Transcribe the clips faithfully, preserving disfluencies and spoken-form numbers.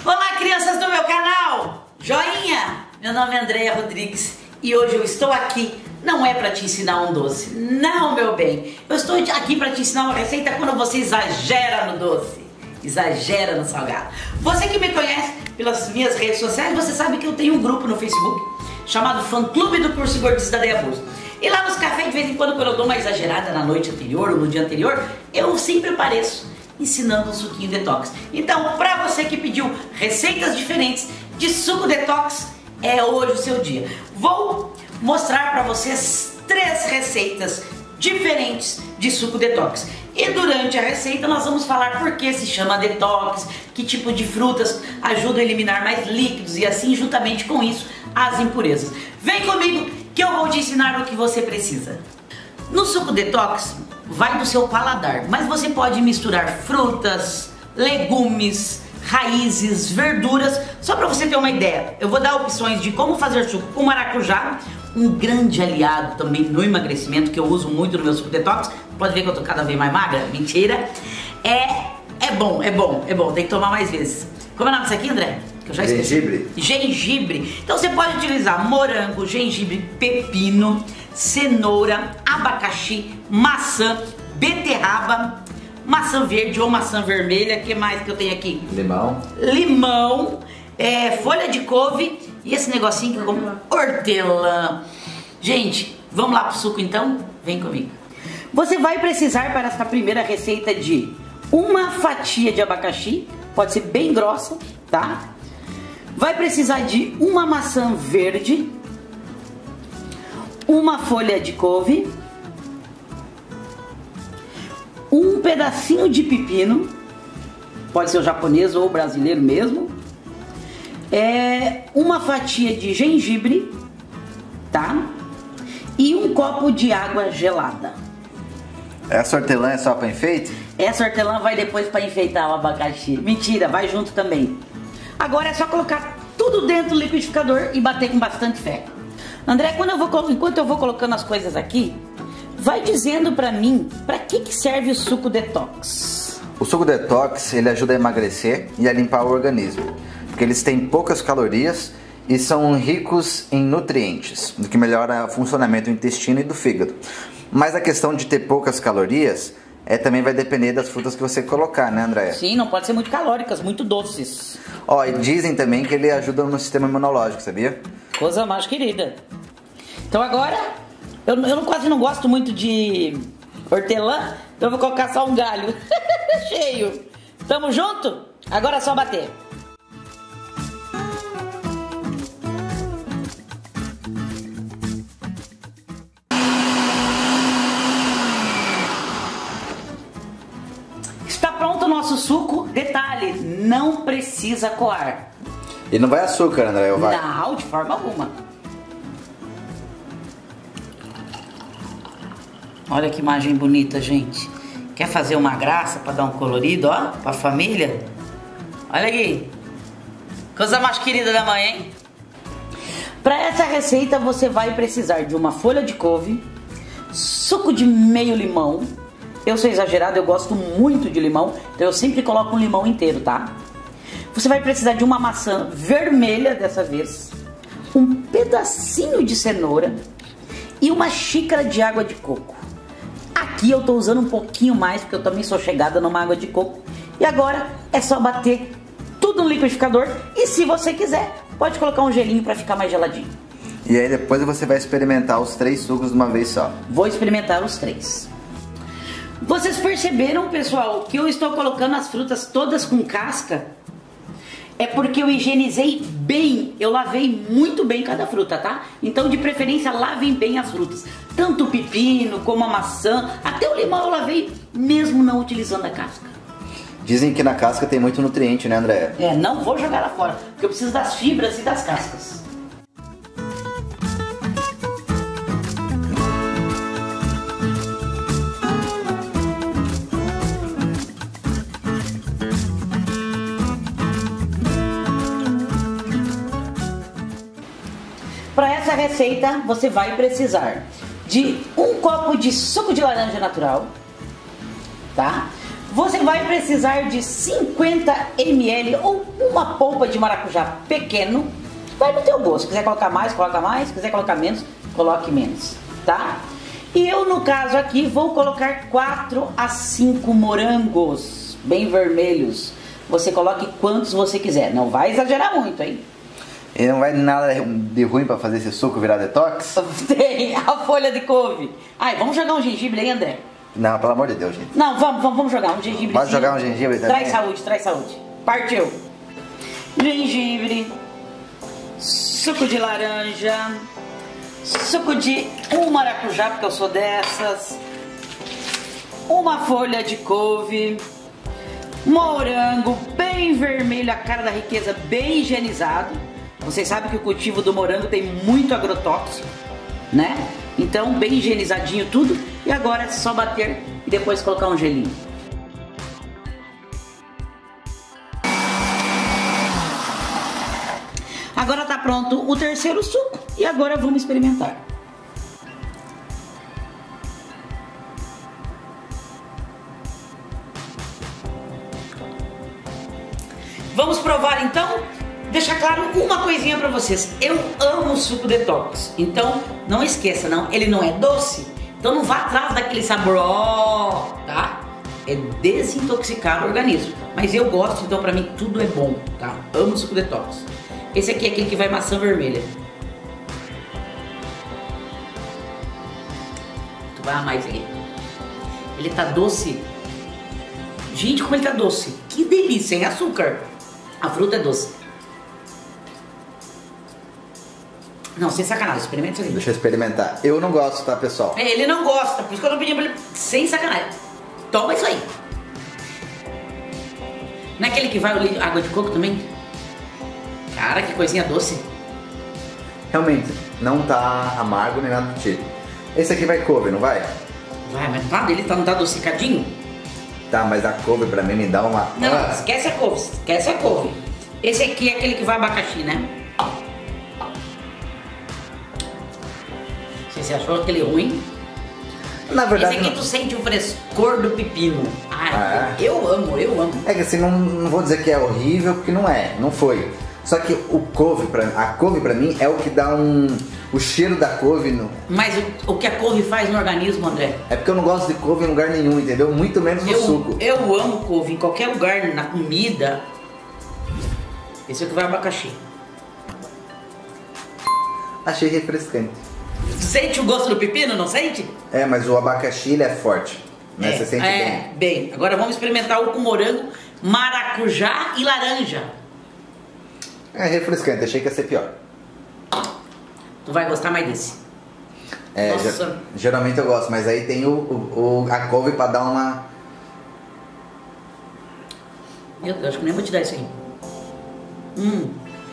Olá, crianças do meu canal! Joinha! Meu nome é Andréia Rodrigues e hoje eu estou aqui, não é para te ensinar um doce, não, meu bem. Eu estou aqui para te ensinar uma receita quando você exagera no doce, exagera no salgado. Você que me conhece pelas minhas redes sociais, você sabe que eu tenho um grupo no Facebook chamado Fã Clube do Curso Gordice da Deia Bus. E lá nos cafés, de vez em quando, quando eu dou uma exagerada na noite anterior ou no dia anterior, eu sempre apareço ensinando um suquinho detox. Então, para você que pediu receitas diferentes de suco detox, é hoje o seu dia. Vou mostrar para vocês três receitas diferentes de suco detox. E durante a receita nós vamos falar por que se chama detox, que tipo de frutas ajudam a eliminar mais líquidos e assim, juntamente com isso, as impurezas. Vem comigo que eu vou te ensinar o que você precisa. No suco detox, vai do seu paladar, mas você pode misturar frutas, legumes, raízes, verduras, só para você ter uma ideia. Eu vou dar opções de como fazer suco com maracujá, um grande aliado também no emagrecimento, que eu uso muito no meu suco detox. Pode ver que eu tô cada vez mais magra, mentira. É, é bom, é bom, é bom, tem que tomar mais vezes. Como é o nome disso aqui, André? Que eu já esqueci. Gengibre. Gengibre. Então você pode utilizar morango, gengibre, pepino, cenoura, abacaxi, maçã, beterraba, maçã verde ou maçã vermelha. O que mais que eu tenho aqui? Limão. Limão, é, folha de couve e esse negocinho que eu como, hortelã. Gente, vamos lá pro suco então? Vem comigo. Você vai precisar para esta primeira receita de uma fatia de abacaxi, pode ser bem grossa, tá? Vai precisar de uma maçã verde, uma folha de couve, um pedacinho de pepino, pode ser o japonês ou o brasileiro mesmo, é, uma fatia de gengibre, tá? E um copo de água gelada. Essa hortelã é só para enfeite? Essa hortelã vai depois para enfeitar o abacaxi. Mentira, vai junto também. Agora é só colocar tudo dentro do liquidificador e bater com bastante fé. André, quando eu vou, enquanto eu vou colocando as coisas aqui, vai dizendo pra mim pra que que serve o suco detox. O suco detox, ele ajuda a emagrecer e a limpar o organismo, porque eles têm poucas calorias e são ricos em nutrientes, o que melhora o funcionamento do intestino e do fígado. Mas a questão de ter poucas calorias é, também vai depender das frutas que você colocar, né, Andréia? Sim, não pode ser muito calóricas, muito doces. Ó, e dizem também que ele ajuda no sistema imunológico, sabia? Coisa mais querida. Então agora, eu, eu quase não gosto muito de hortelã, então eu vou colocar só um galho cheio. Tamo junto? Agora é só bater. Está pronto o nosso suco. Detalhe, não precisa coar. E não vai açúcar, André, ou vai? Não, de forma alguma. Olha que imagem bonita, gente. Quer fazer uma graça para dar um colorido, ó, para a família? Olha aqui. Coisa mais querida da mãe, hein? Para essa receita você vai precisar de uma folha de couve, suco de meio limão. Eu sou exagerado, eu gosto muito de limão, então eu sempre coloco um limão inteiro, tá? Você vai precisar de uma maçã vermelha dessa vez, um pedacinho de cenoura e uma xícara de água de coco. Aqui eu tô usando um pouquinho mais, porque eu também sou chegada numa água de coco. E agora é só bater tudo no liquidificador e, se você quiser, pode colocar um gelinho para ficar mais geladinho. E aí depois você vai experimentar os três sucos de uma vez só. Vou experimentar os três. Vocês perceberam, pessoal, que eu estou colocando as frutas todas com casca? É porque eu higienizei bem, eu lavei muito bem cada fruta, tá? Então, de preferência, lavem bem as frutas. Tanto o pepino, como a maçã, até o limão eu lavei, mesmo não utilizando a casca. Dizem que na casca tem muito nutriente, né, André? É, não vou jogar lá fora, porque eu preciso das fibras e das cascas. Para essa receita você vai precisar de um copo de suco de laranja natural, tá? Você vai precisar de cinquenta mililitros ou uma polpa de maracujá pequeno. Vai no teu gosto. Se quiser colocar mais, coloca mais. Se quiser colocar menos, coloque menos, tá? E eu, no caso aqui, vou colocar quatro a cinco morangos bem vermelhos. Você coloque quantos você quiser. Não vai exagerar muito, hein? E não vai nada de ruim pra fazer esse suco virar detox? Tem a folha de couve. Ai, vamos jogar um gengibre aí, André? Não, pelo amor de Deus, gente. Não, vamos, vamos, vamos jogar um gengibre. Pode jogar um gengibre também? Traz saúde, traz saúde. Partiu. Gengibre, suco de laranja, suco de um maracujá, porque eu sou dessas, uma folha de couve, morango bem vermelho, a cara da riqueza, bem higienizado. Vocês sabem que o cultivo do morango tem muito agrotóxico, né? Então, bem higienizadinho tudo. E agora é só bater e depois colocar um gelinho. Agora tá pronto o terceiro suco. E agora vamos experimentar. Vamos provar então? Deixar claro uma coisinha pra vocês. Eu amo suco detox. Então, não esqueça, não. Ele não é doce. Então não vá atrás daquele sabor, ó, tá? É desintoxicar o organismo. Mas eu gosto, então pra mim tudo é bom, tá? Amo suco detox. Esse aqui é aquele que vai maçã vermelha. Tu vai amar esse aqui. Ele tá doce. Gente, como ele tá doce. Que delícia, sem açúcar. A fruta é doce. Não, sem sacanagem, experimenta isso aqui. Deixa eu experimentar. Eu não gosto, tá, pessoal? É, ele não gosta, por isso que eu tô pedindo pra ele. Sem sacanagem. Toma isso aí. Não é aquele que vai o água de coco também? Cara, que coisinha doce. Realmente, não tá amargo nem nada do tipo. Esse aqui vai couve, não vai? Vai, mas tá dele, tá, não tá adocicadinho? Tá, mas a couve pra mim me dá uma... Não, ah. esquece a couve, esquece a couve. Esse aqui é aquele que vai abacaxi, né? Você achou aquele ruim? Na verdade, esse aqui não. Tu sente o frescor do pepino. Ai, ah, eu amo, eu amo. É que assim, não, não vou dizer que é horrível, porque não é, não foi. Só que o couve, pra, a couve pra mim é o que dá um... O cheiro da couve no... Mas o, o que a couve faz no organismo, André? É porque eu não gosto de couve em lugar nenhum, entendeu? Muito menos no eu, suco. Eu amo couve em qualquer lugar, na comida. Esse aqui vai abacaxi. Achei refrescante. Sente o gosto do pepino, não sente? É, mas o abacaxi ele é forte, né? É, Você sente é, bem. bem. Agora vamos experimentar o com morango, maracujá e laranja. É refrescante, achei que ia ser pior. Tu vai gostar mais desse. É, Nossa. ger- geralmente eu gosto, mas aí tem o, o, o- a couve pra dar uma... Meu Deus, acho que nem vou te dar isso aí. Hum.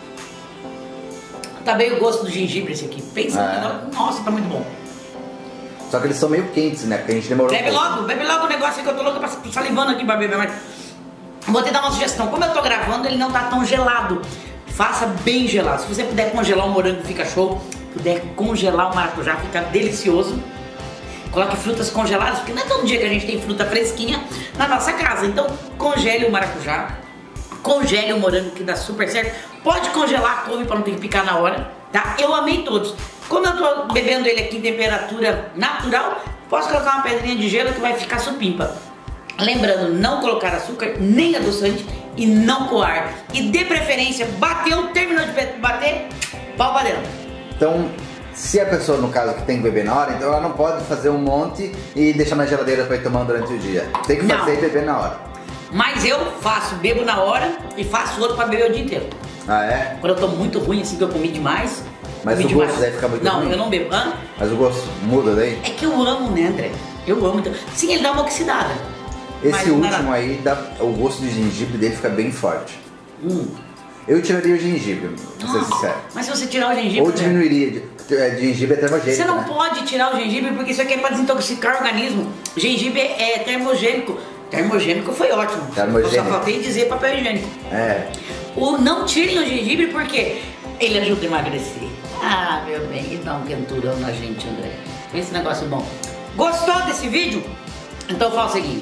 Tá bem o gosto do gengibre esse aqui. Pensa, Ah. nossa, tá muito bom. Só que eles são meio quentes, né? Porque a gente demorou Bebe um pouco. logo, bebe logo o negócio que eu tô louca pra salivando aqui pra beber, mas vou te dar uma sugestão. Como eu tô gravando, ele não tá tão gelado. Faça bem gelado. Se você puder congelar o morango, fica show. Puder congelar o maracujá, fica delicioso. Coloque frutas congeladas, porque não é todo dia que a gente tem fruta fresquinha na nossa casa. Então congele o maracujá, congele o morango, que dá super certo. Pode congelar a couve para não ter que picar na hora, tá? Eu amei todos. Como eu tô bebendo ele aqui em temperatura natural, posso colocar uma pedrinha de gelo que vai ficar supimpa. Lembrando, não colocar açúcar, nem adoçante e não coar. E de preferência, bateu, terminou de bater, pau pra dentro. Então, se a pessoa, no caso, que tem que beber na hora, então ela não pode fazer um monte e deixar na geladeira para ir tomando durante o dia. Tem que Não. fazer e beber na hora. Mas eu faço, bebo na hora e faço outro pra beber o dia inteiro. Ah, é? Quando eu tô muito ruim, assim que eu comi demais. Mas comi o gosto demais. deve ficar muito não, ruim? Não, eu não bebo. Hã? Mas o gosto muda daí? É que eu amo, né, André? Eu amo. Então. Sim, ele dá uma oxidada. Esse Mas não último dá- aí, dá, o gosto de gengibre dele fica bem forte. Hum. Eu tiraria o gengibre, pra ser Nossa, sincero. mas se você tirar o gengibre... Ou né? diminuiria. De, é, gengibre é termogênico, Você não né? pode tirar o gengibre porque isso aqui é pra desintoxicar o organismo. Gengibre é termogênico. Termogênico foi ótimo. Termogênico. Eu só faltei dizer papel higiênico. É. O não tirem o gengibre porque ele ajuda a emagrecer. Ah, meu bem, e dá um quenturão na gente, André. Esse negócio bom. Gostou desse vídeo? Então fala o seguinte.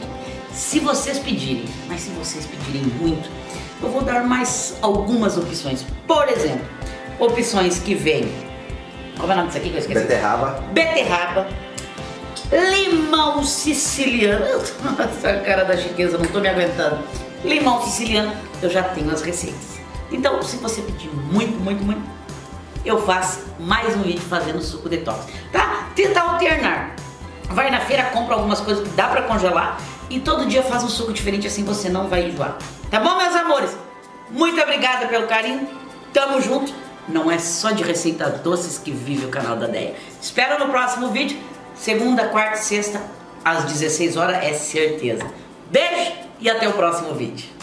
se vocês pedirem, mas se vocês pedirem muito, eu vou dar mais algumas opções. Por exemplo, opções que vêm, como é o nome disso aqui que eu esqueci? Beterraba. Beterraba, limão siciliano, essa cara da chiqueza, não tô me aguentando. Limão siciliano, eu já tenho as receitas. Então, se você pedir muito, muito, muito, eu faço mais um vídeo fazendo suco detox, tá? Tenta alternar. Vai na feira, compra algumas coisas que dá pra congelar e todo dia faz um suco diferente, assim você não vai enjoar. Tá bom, meus amores? Muito obrigada pelo carinho. Tamo junto. Não é só de receitas doces que vive o canal da Deia. Espero no próximo vídeo. Segunda, quarta e sexta, às dezesseis horas, é certeza. Beijo e até o próximo vídeo.